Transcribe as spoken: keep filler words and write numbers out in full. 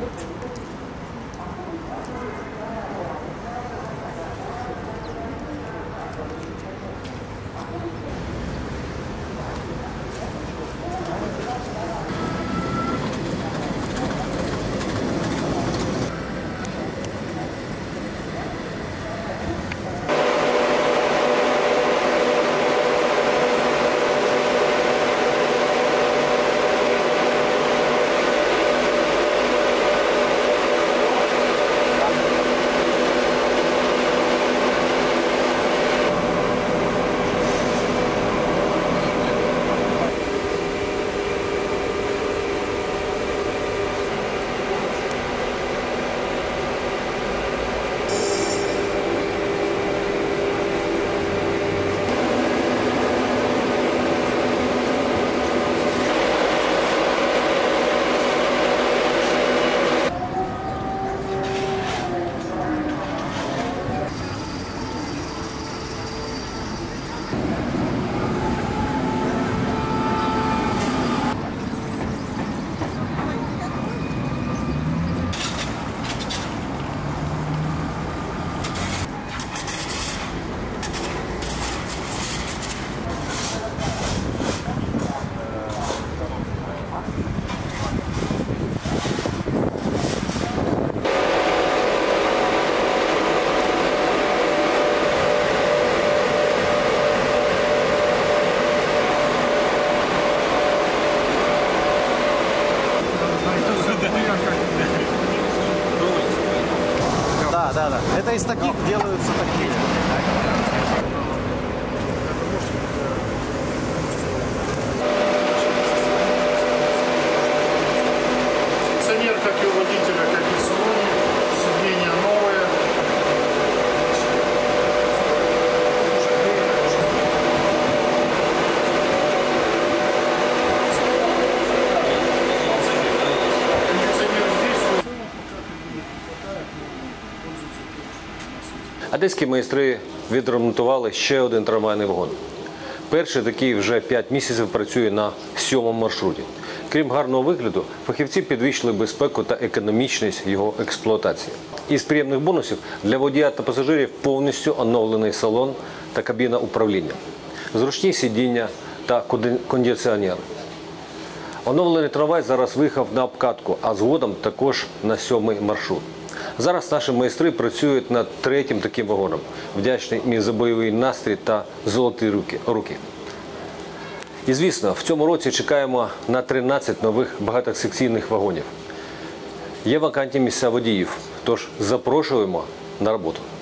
Да, да, да. Это из таких делаются такие. Кондиционер, как и у водителя, как и в салоне. Сиденья новые. Кондиционер здесь. Одеські майстри відремонтували ще один трамвайний вагон. Перший такий вже п'ять місяців працює на сьомому маршруті. Крім гарного вигляду, фахівці підвищили безпеку та економічність його експлуатації. Із приємних бонусів для водія та пасажирів повністю оновлений салон та кабіна управління, зручні сидіння та кондиціонери. Оновлений трамвай зараз виїхав на обкатку, а згодом також на сьомий маршрут. Зараз наші майстри працюють над третім таким вагоном. Вдячний їм за бойовий настрій та золоті руки. І, звісно, в цьому році чекаємо на тринадцять нових багатосекційних вагонів. Є вакантні місця водіїв, тож запрошуємо на роботу.